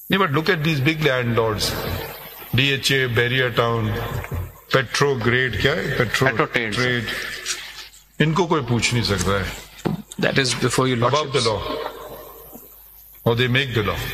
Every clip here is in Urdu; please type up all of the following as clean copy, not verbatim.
نہیں but look at these big landlords, D H A, Bahria town, petro grade, کیا ہے پیٹرو ٹریڈ, ان کو کوئی پوچھ نہیں سکتا ہے. That is before you above the law, or they make the law.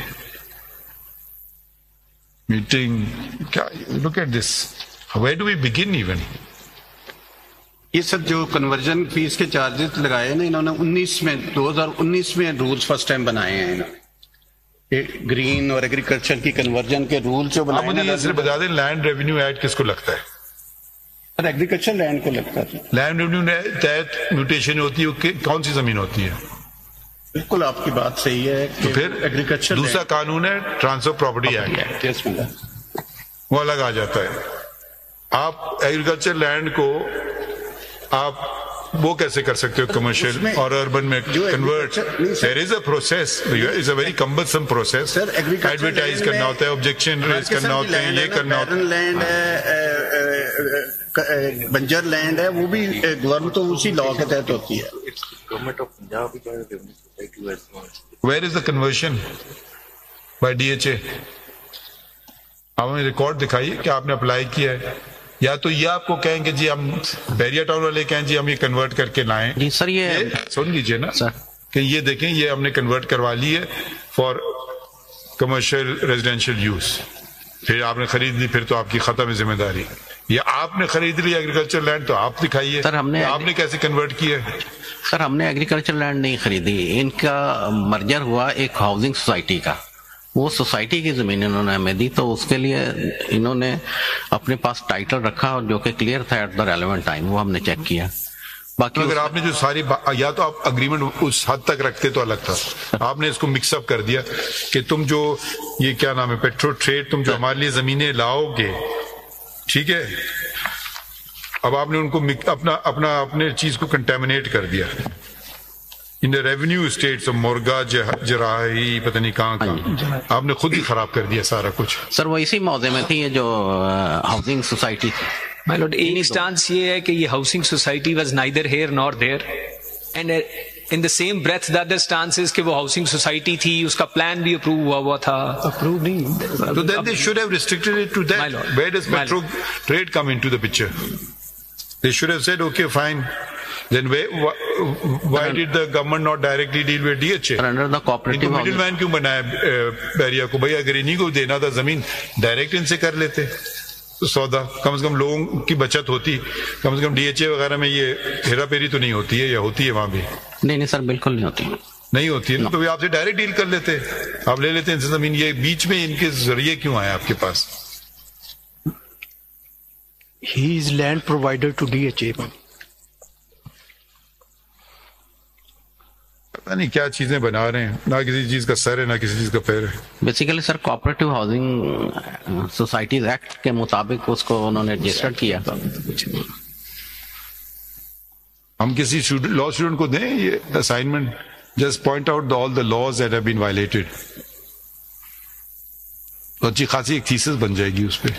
Meeting, look at this. Where do we begin even? یہ سر جو کنورژن فیس کے چارجز لگائے نا انہوں نے 2019 میں رولز فرسٹ ٹائم بنائے ہیں انہوں نے, گرین اور ایگریکلچر کی کنورژن کے رول جو بنائے. آپ مجھے یہ صرف بتا دیں لینڈ ریونیو ایکٹ کس کو لگتا ہے؟ سر ایگریکلچر لینڈ کو لگتا ہے. لینڈ ریونیو تحت میوٹیشن ہوتی ہے, کون سی زمین ہوتی ہے؟ بالکل آپ کی بات صحیح ہے. تو پھر ایگریکلچر دوسرا قانون ہے ٹرانسفر پراپرٹی ایکٹ, وہ الگ آ جاتا ہے. آپ ایگریکلچر لینڈ کو آپ وہ کیسے کر سکتے ہو کمرشل اور اربن میں convert? There is a process, is a very cumbersome process. Advertise کرنا ہوتا ہے, آبجیکشن ریز کرنا ہوتا ہے, یہ کرنا ہوتا ہے. لینڈ ہے, بنجر لینڈ ہے, وہ بھی گورنمنٹ تو اسی لا کے تحت ہوتی ہے. Where is the conversion by D H A? آپ ہمیں ریکارڈ دکھائیے کہ آپ نے اپلائی کیا ہے. یا تو یہ آپ کو کہیں گے جی ہم بیریا ٹاؤن والے کہیں جی ہم یہ کنورٹ کر کے لائیں. جی سر یہ سن لیجیے نا کہ یہ دیکھیں یہ ہم نے کنورٹ کروا لی ہے فار کمرشل ریزیڈینشیل یوز. پھر آپ نے خرید لی, پھر تو آپ کی ختم ہے ذمہ داری. یا آپ نے خرید لی ایگریکلچر لینڈ تو آپ دکھائیے سر ہم نے آپ نے کیسے کنورٹ کیا ہے. سر ہم نے ایگریکلچر لینڈ نہیں خریدی, ان کا مرجر ہوا ایک ہاؤسنگ سوسائٹی کا, وہ سوسائٹی کی زمین انہوں نے ہمیں دی, تو اس کے لیے انہوں نے اپنے پاس ٹائٹل رکھا اور جو کہ کلیئر تھا ایٹ دا ریلیونٹ ٹائم, وہ ہم نے چیک کیا. باقی اگر آپ نے جو ساری یا تو آپ اگریمنٹ اس حد تک رکھتے تو الگ تھا, آپ نے اس کو مکس اپ کر دیا کہ تم جو یہ کیا نام ہے پیٹرو ٹریڈ, تم جو ہمارے لیے زمینیں لاؤ گے, ٹھیک ہے, اب آپ نے ان کو اپنے چیز کو کنٹامنیٹ کر دیا in the revenue estates of مورگا جراحی پتہ نہیں کہاں آپ نے خود ہی خراب کر دیا سارا کچھ. سر وہ اسی موضوع میں تھی یہ جو ہاؤسنگ سوسائٹی تھی. مائی لارڈ ایک اسٹانس یہ ہے کہ یہ housing society was neither here nor there, and in the same breath the other stance is کہ وہ ہاؤسنگ سوسائٹی تھی, اس کا پلان بھی اپروو ہوا تھا. اپروو نہیں, so then they should have restricted it to that. Where does Petro Trade come into the picture? They should have said okay fine, then why did the government not directly deal with DHA? Under the cooperative middle man کیوں بنایا بیریا کو؟ بھائی اگر انہیں کو دینا تھا زمین ڈائریکٹ ان سے کر لیتے سودا, کم از کم لوگوں کی بچت ہوتی, کم از کم ڈی ایچ اے وغیرہ میں یہ ہیرا پھیری تو نہیں ہوتی ہے, یا ہوتی ہے وہاں بھی؟ نہیں سر بالکل نہیں ہوتی, نہیں ہوتی ہے نا, تو آپ سے ڈائریکٹ ڈیل کر لیتے, آپ لے لیتے ان سے زمین. یہ بیچ میں ان کے ذریعے کیوں آیا آپ کے پاس؟ He is land provider to DHA. پتہ نہیں کیا چیزیں بنا رہے ہیں, نہ کسی چیز کا سر ہے نہ کسی چیز کا پیر ہے. Basically sir cooperative housing societies act کے مطابق اس کو انہوں نے رجسٹر کیا. ہم کسی لا اسٹوڈنٹ کو دیں یہ assignment, just point out all the laws that have been violated, تو اچھی خاصی ایک تھیسس بن جائے گی اس پہ.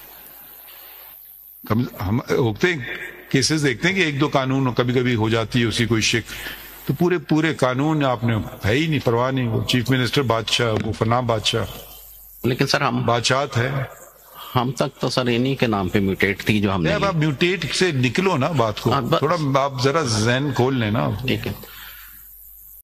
ہم ہوتے ہیں کیسز دیکھتے ہیں کہ ایک دو قانون کبھی کبھی ہو جاتی ہے اسی کوئی شک, تو پورے قانون آپ نے ہے ہی نہیں, پرواہ نہیں. وہ چیف منسٹر بادشاہ, وہ فلاں بادشاہ, لیکن سر ہم بادشاہت ہے. ہم تک تو سر انہی کے نام پہ میوٹیٹ تھی جو ہم نے. اب آپ میوٹیٹ سے نکلو نا بات کو, تھوڑا آپ ذرا ذہن کھول لیں نا. ٹھیک ہے.